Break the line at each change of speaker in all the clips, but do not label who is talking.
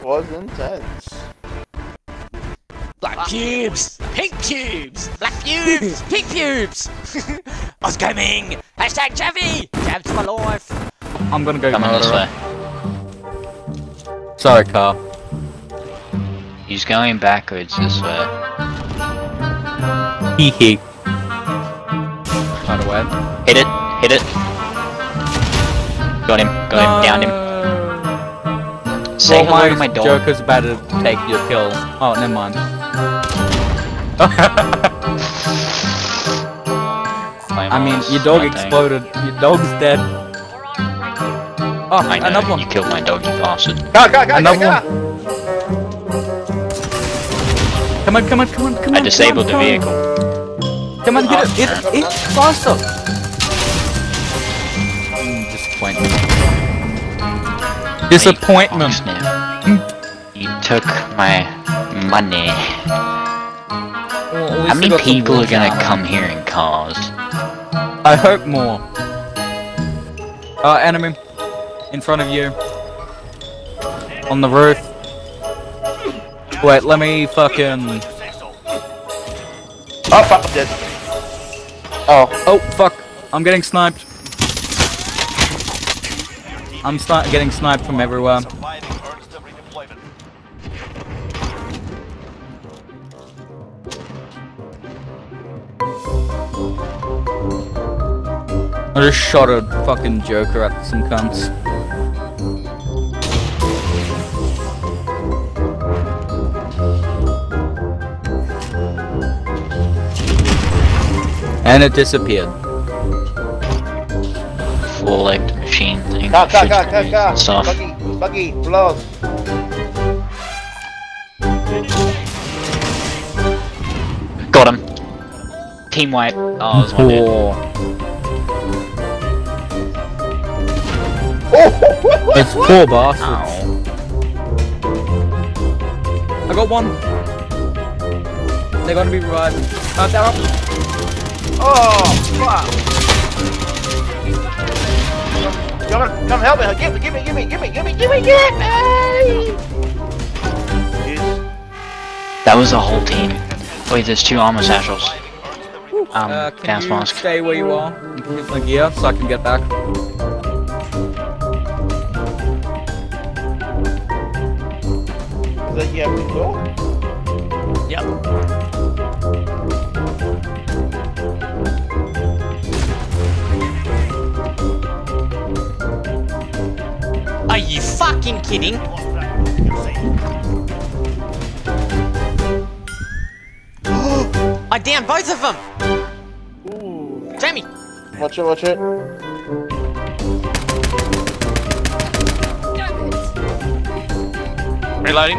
was intense.
Black pubes! Pink pubes! Black pubes! Pink pubes! I was coming! Hashtag Javi! Jab to my life!
I'm gonna go
Coming this way.
Sorry, Carl.
He's going backwards this way.
Hee hee. By the way.
Hit it! Hit it! Got him, downed him. Say
Well,
hello to my dog.
Joker's about to take your kill. Oh, never mind. I mean, your dog exploded. Your dog's dead. Oh,
I know,
another one.
you killed my dog, you bastard.
Another one. Come on, come on, come on, come on.
I disabled the vehicle.
Come on, hit it, hit faster. Disappointment. Disappointment.
Oh, snap. You took my money.
Well,
how many people are gonna come here in cars?
I hope more. Enemy. In front of you. On the roof. Wait, let me fucking...
Oh fuck, I'm dead. Oh.
Oh, fuck. I'm getting sniped. I'm getting sniped from everywhere. I just shot a fucking Joker at some cunts. And it disappeared.
Full-legged machine thing.
Car,
Stuff.
buggy, blows.
Got him. Team wipe. Oh, there's one dude.
It's poor bastards.
Ow.
I got one. They're gonna be revived. They're up.
Oh fuck! Come help me! Give me!
That was a whole team. Wait, there's 2 armor satchels.
Can
gas
you
mask.
stay where you are and get my gear so I can get back?
Is that you have to go?
Yep. Are you fucking kidding? I downed both of them!
Ooh.
Jamie!
Watch it.
Reloading.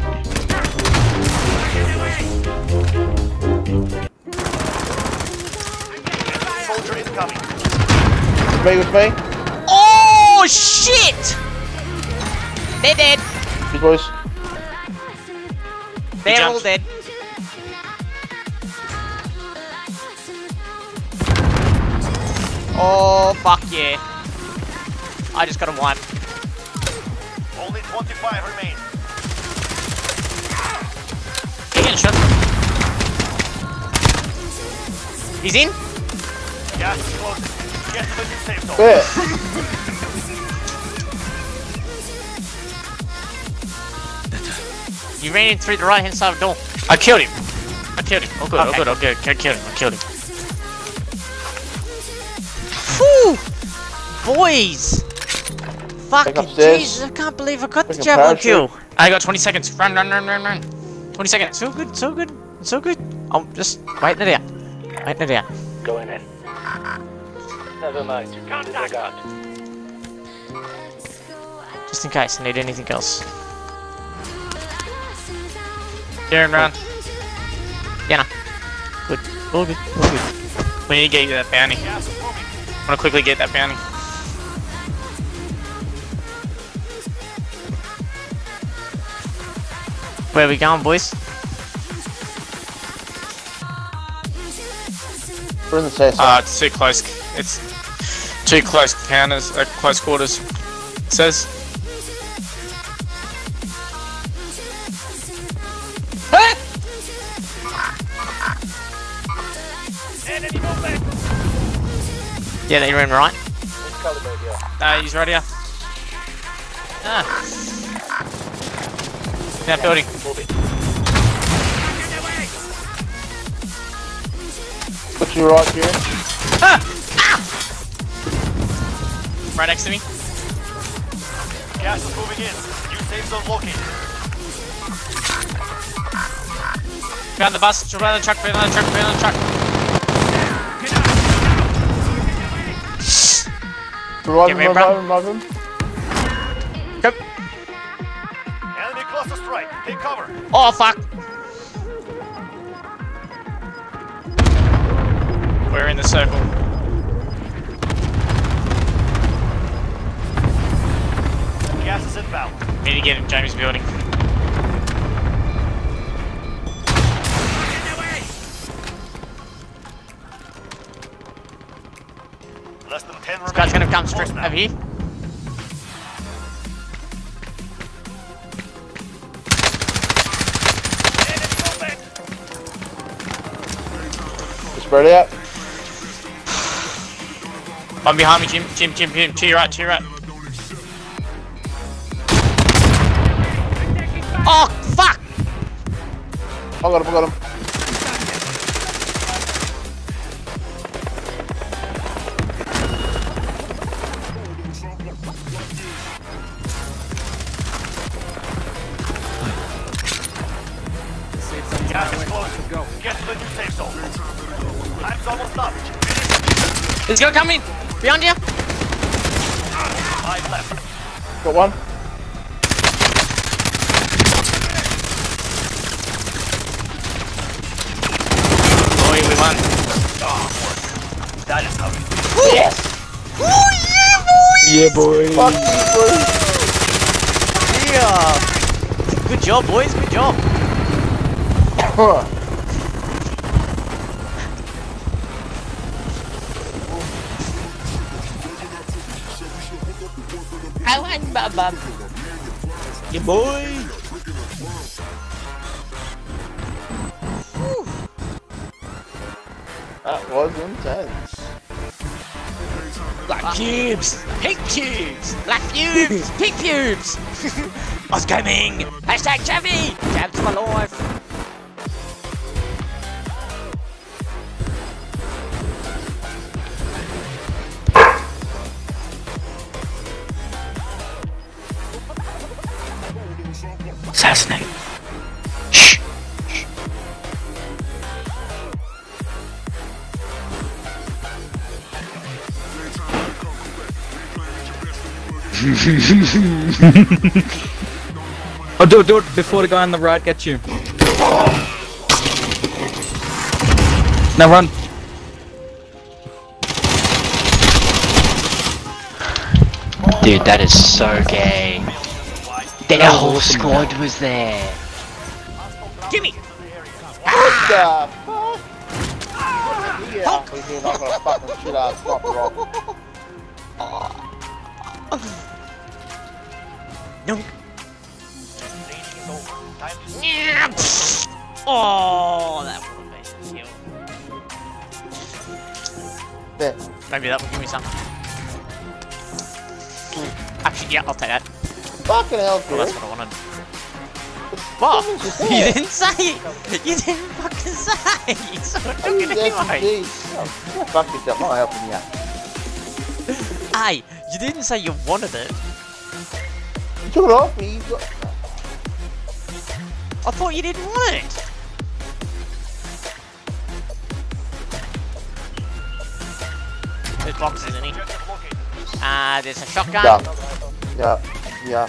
Soldier is coming. With me.
Oh shit! They're dead.
These boys.
They're all dead. Oh fuck yeah! I just got a wipe.
Only 25 remain.
He's getting shot. He's in.
Gas is close. Get to the new safe zone.
Where?
You ran in through the right hand side of the door. I killed him. Oh good,
Okay.
I killed him. Whew! Boys! Fucking
upstairs.
Jesus, I can't believe I got the
Freaking
javelin
parachute.
kill. I got 20 seconds. Run. 20 seconds. So good. I'm just waiting it out.
Going in. Never mind. Disregard.
Just in case I need anything else. Darren, run. Yeah, good. All good. We need to get you that bounty. I want to quickly get that bounty. Where are we going, boys?
We're in the safe zone.
It's too close. It's too close close quarters. It says. Yeah, they're in right. He's right here. Ah. That building.
Put you right here.
Ah! Ah! Right next to me.
Gas is moving in. New safe zone located.
Found the bus, found the truck, found the truck, found the truck.
Revive
Get
him,
me,
revive
bro.
him, revive him.
Go.
Enemy cluster strike. Take cover.
Oh fuck. We're in the circle.
Gas is inbound.
Need to get in Jamie's building.
Less than 10
This guy's gonna come straight
Close now.
over here.
Enemy movement.
Spread out.
One behind me, Jim, to your right, to your right. Oh, fuck!
I got him, I got him.
Gas is closing. Get to the new safe zone. Time's almost up.
He's gonna come in! Behind you!
5 left.
Got one.
Boy, we won.
That is how we do
Yes!
Oh, yeah, boy!
Yeah, boy.
Fuck you,
Yeah! Good job, boys, good job.
bro.
I want Baba. Yeah, boy!
That was intense.
Black cubes! Pink cubes! Black cubes! Pink cubes! Us gaming! Hashtag Javi! Jabs for life!
Assassinate. Shh. Oh, do it before the guy on the right gets you. Now run.
Dude, that is so gay. Their whole squad was there.
Gimme!
What the fuck? Yeah, I'm not gonna fucking shit out. Stop rock.
No!
Staging is over. Time to
Yeah. Oh, that would have been a kill.
There.
Maybe that will give me some. Actually, yeah, I'll take that.
Fucking hell,
Well, that's
dude.
what I wanted. What? You didn't say it! You didn't fucking say! So I took it anyway!
Oh, fuck yourself, I'm not helping you.
Hey, you didn't say you wanted it.
You took it off me. You got...
I thought you didn't want it. There's boxes, isn't he?
objective located.
There's a shotgun.
Yeah. Yeah.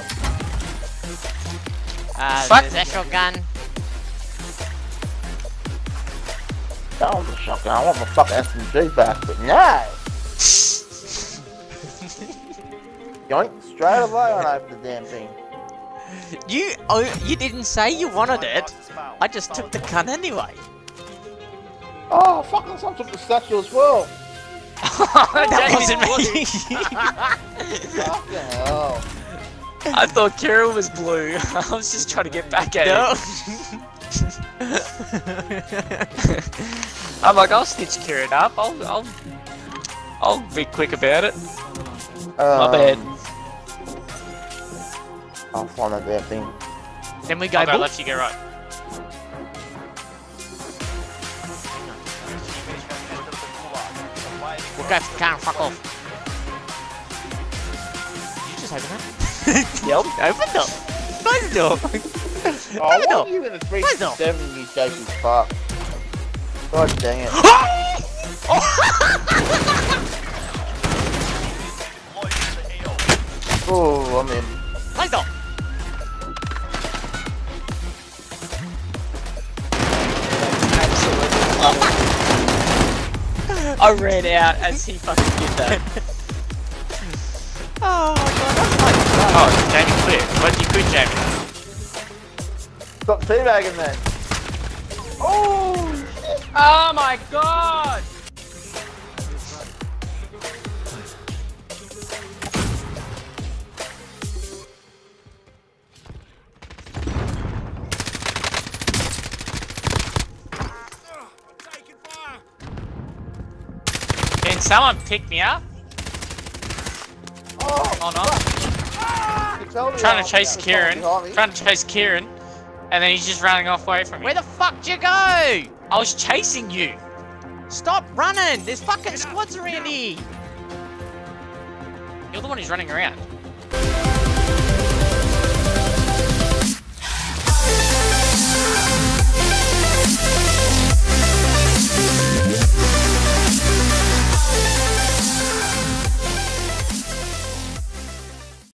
There's a shotgun.
That was a shotgun. I want my fucking SMG back, but no! Yoink, straight away when I opened the damn thing.
You didn't say you wanted it. I just took the gun anyway.
Oh, fucking someone took the statue as well.
That wasn't me.
Fucking hell.
I thought Kira was blue. I was just trying to get back at
No.
I'm like, I'll stitch Kira up. I'll
I'll be quick about it.
My bad.
I'll find that damn thing.
Then we go.
I'll go
boop.
left, you go right.
We'll go for the car and fuck off. Did you just open that?
Yep.
Open the door. Close the door.
Oh,
Open the
why
door.
are you in a
Close the door.
370 you shaky fuck? God dang it. Oh, I'm in.
Close the door.
I ran out as he fucking did that.
Oh my god, that's like
Oh, Jamie clear. But you could, Jamie.
Stop teabagging then. Oh!
Oh my god!
Can someone pick me up?
Oh,
no.
you tell me
Trying
how
to chase
I'm
Kieran.
behind me.
Trying to chase Kieran. And then he's just running off away from me.
Where the fuck did you go?
I was chasing you.
Stop running! There's fucking squads around here!
You're the one who's running around.